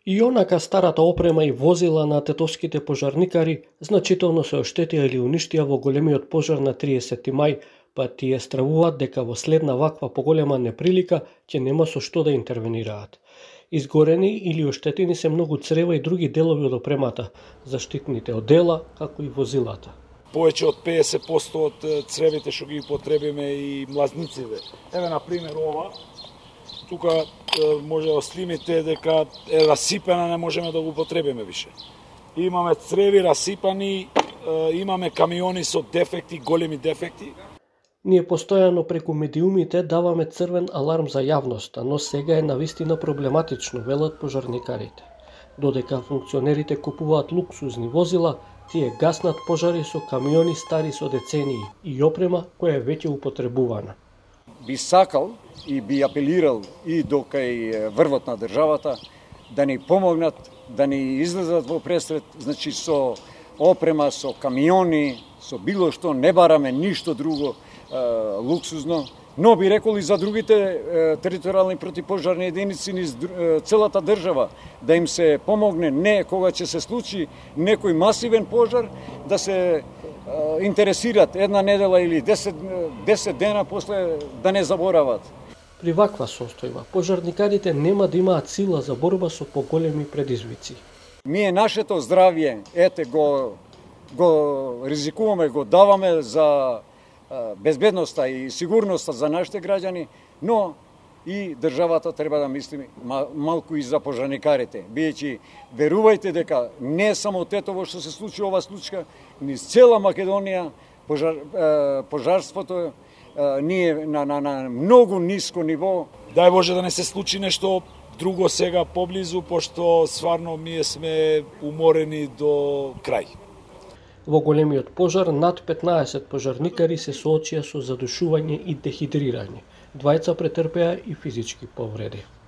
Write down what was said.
И онака старата опрема и возила на тетовските пожарникари значително се оштетија или уништија во големиот пожар на 30 мај, па тие стравуваат дека во следна ваква поголема неприлика ќе нема со што да интервенираат. Изгорени или оштетени се многу црева и други делови од опремата, заштитните одела, како и возилата. Повеќе од 50% од цревите што ги потребиме и млазниците. Еве на пример ова. Тука може да снимите дека е расипана, не можеме да го потребиме више. Имаме цреви расипани, имаме камиони со дефекти, големи дефекти. Ние постојано преку медиумите даваме црвен аларм за јавноста, но сега е навистина проблематично, велат пожарникарите. Додека функционерите купуваат луксузни возила, тие гаснат пожари со камиони стари со децении и опрема која е веќе употребувана. Би сакал и би апелирал и до кај врвот на државата да ни помогнат, да ни излезат во пресред, значи со опрема, со камиони, со било што, не бараме ништо друго луксузно, но би рекол и за другите територијални противпожарни единици низ целата држава, да им се помогне не кога ќе се случи некој масивен пожар, да се интересират една недела или 10 дена после да не заборават. При ваква состојба, пожарникарите нема да имаат сила за борба со поголеми предизвици. Ние нашето здравје, ете го ризикуваме, го даваме за безбедноста и сигурноста за нашите граѓани, но и државата треба да мисли малку и за пожарникарите. Биејќи, верувајте дека не само Тетово што се случи ова случка, низ цела Македонија пожарството ние на многу ниско ниво. Дај Боже да не се случи нешто друго сега поблизу, пошто стварно ние сме уморени до крај. Во големиот пожар над 15 пожарникари се соочија со задушување и дехидрирање. Двајца претрпеа и физички повреди.